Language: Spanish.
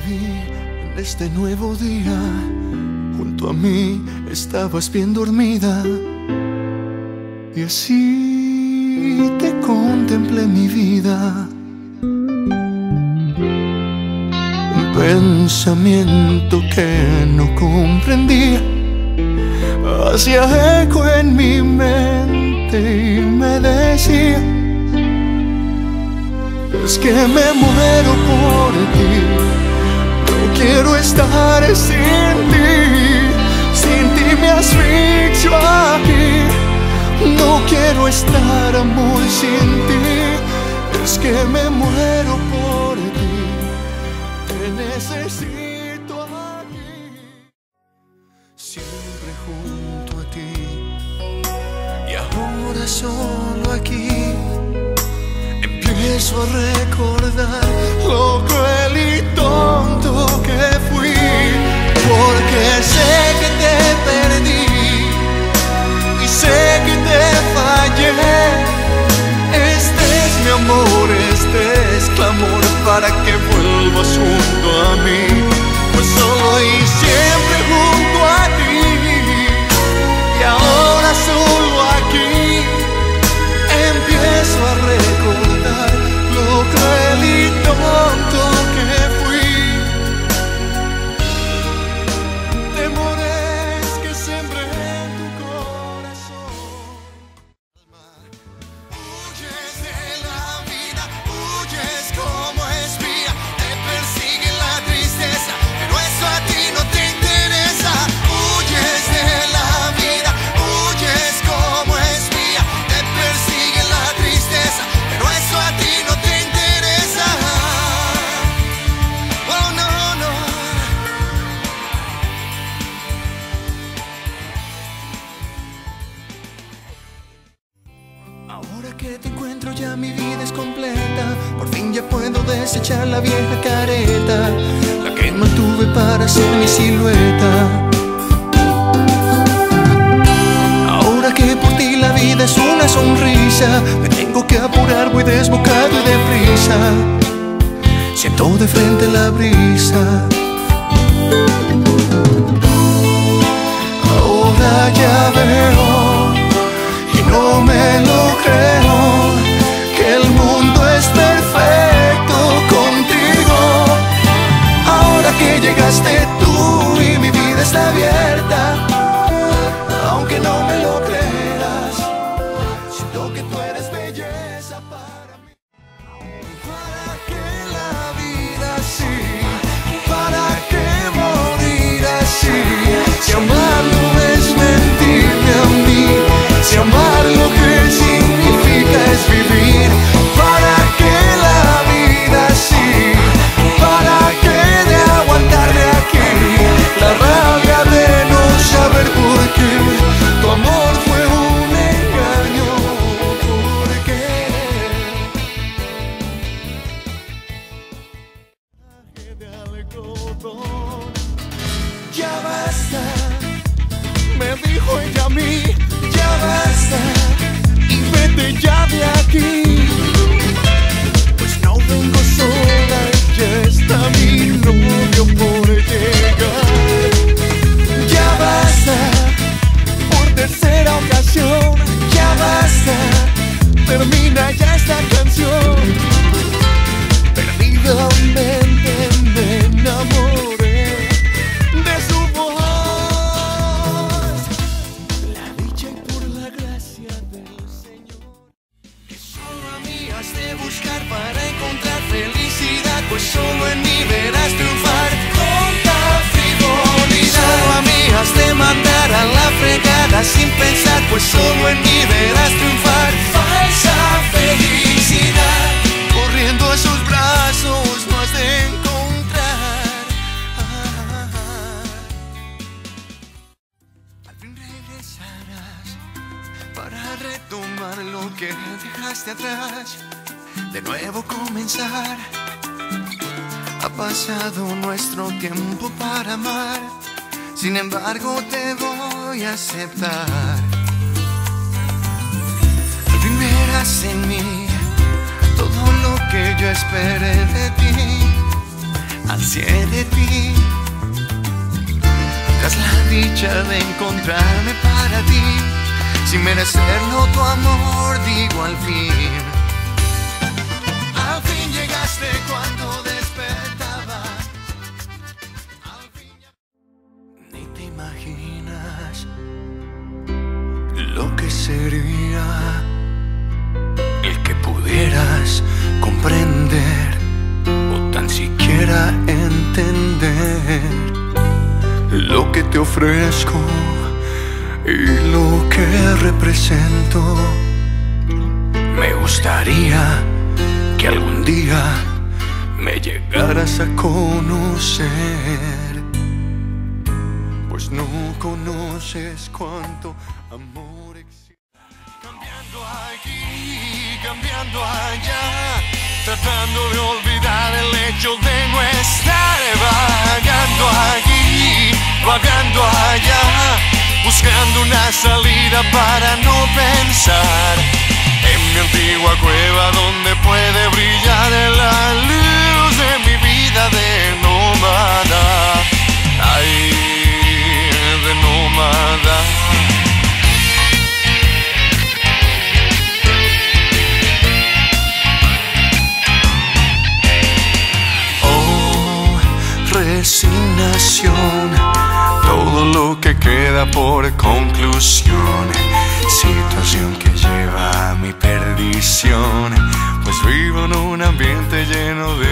vi en este nuevo día. Junto a mí estabas bien dormida y así te contemplé mi vida. Un pensamiento que no comprendía hacía eco en mi mente y me decía: es que me muero por ti, no quiero estar sin ti. Sin ti me asfixio aquí, no quiero estar, amor, sin ti. Es que me muero por ti, te necesito aquí. Siempre junto a ti y ahora solo aquí empiezo a recordar lo cruel y tonto que fui, porque sé que te perdí y sé que te fallé. Este es mi amor, este es clamor para que vuelvas junto a mí, pues solo y siempre junto a ti. Y ahora solo aquí empiezo a recordar lo cruel y tonto que fui. Temores que sembré en tu corazón. Huyes de la vida, huyes como espía, te persigue la tristeza, pero eso a ti no te interesa. Huyes de la vida, huyes como espía, te persigue la tristeza, pero eso a ti no te interesa. Oh, no, no. Ahora que te encuentro ya mi vida es completa. Por fin ya puedo desechar la vieja careta, la que mantuve para ser mi silueta. Ahora que por ti la vida es una sonrisa, me tengo que apurar, voy desbocado y deprisa. Siento de frente la brisa. Ahora ya veo y no me lo creo, que el mundo es perfecto contigo. Ahora que llegaste tú y mi vida está abierta, aunque no me lo creas, siento que tú eres belleza para mí. ¿Para qué la vida así? ¿Para qué morir así? Si amar no es mentirme a mí, si amar lo que significa es vivir. ¿Para qué la vida así? ¿Para qué de aguantarme aquí? La rabia de no saber por qué tu amor fue un engaño. ¿Por qué? De algodón. Ya basta, me dijo ella a mí, ya basta y vete ya de aquí. Pues no vengo sola, ya está mi novio por llegar. Ya basta, por tercera ocasión, ya basta, termina ya esta canción. Perdidamente me enamoré de su voz, la dicha y por la gracia del Señor. Que solo a mí has de buscar para encontrar felicidad, pues solo en mí verás triunfar tonta frivolidad. Solo a mí has de mandar a la fregada sin pensar, pues solo en mí verás triunfar falsa felicidad. Corriendo a sus brazos no has de encontrar. Al fin regresarás para retomar lo que dejaste atrás, de nuevo comenzar. Ha pasado nuestro tiempo para amar, sin embargo te voy a aceptar. Al fin verás en mí todo lo que yo esperé de ti. ansié de ti, tras la dicha de encontrarme para ti, sin merecerlo tu amor, digo al fin llegaste cuando despertaba, al fin ya... Ni te imaginas lo que sería el que pudieras comprender o tan siquiera entender lo que te ofrezco y lo que represento. Me gustaría que algún día me llegaras a conocer, pues no conoces cuánto amor existe. Cambiando aquí, cambiando allá, tratando de olvidar el hecho de no estar. Vagando aquí, vagando allá, buscando una salida para no pensar en mi antigua cueva donde puede brillar la luz de mi vida de nómada. Ay, de nómada. Oh, resignación, todo lo que queda por conclusión, situación que lleva a mi perdición, pues vivo en un ambiente lleno